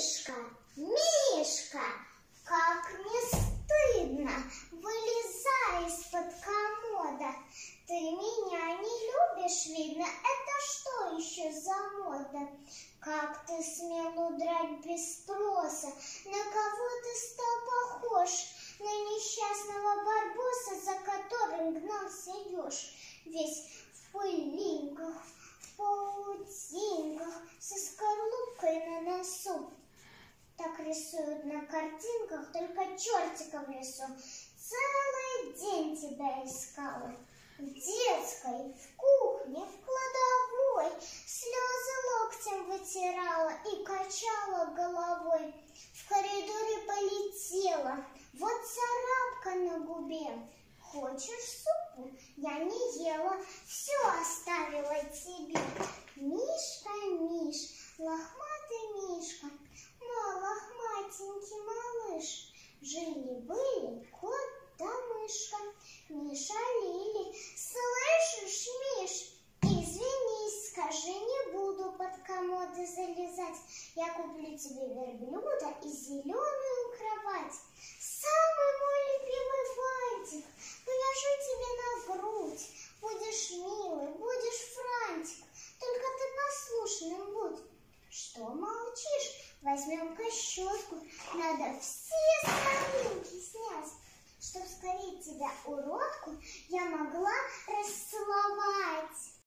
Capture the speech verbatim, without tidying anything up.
Мишка, Мишка, как не стыдно, вылезай из-под комода. Ты меня не любишь, видно, это что еще за мода? Как ты смел удрать без спроса? На кого ты стал похож? На несчастного барбоса, за которым гнался еж. Весь в пылинках, в паутинках, со скорлупкой на носу. Так рисуют на картинках, только чертика в лесу. Целый день тебя искала. В детской, в кухне, в кладовой слезы локтем вытирала и качала головой. В коридоре полетела, вот царапка на губе. Хочешь супу? Я не ела, все оставила тебе. Мишка, Миш, лохматый Мишка, мой лохматенький малыш. Жили-были кот да мышка, Миша Лили. Слышишь, Миш? Извинись, скажи, не буду под комоды залезать. Я куплю тебе верблюда и зеленую кровать. Самый мой любимый фантик, положу тебе на грудь. Будешь милый, будешь франтик, только ты послушным будь. Что молчишь? Возьмем-ка щетку, надо все слезинки снять. Чтоб скорее тебя, уродку, я могла расцеловать.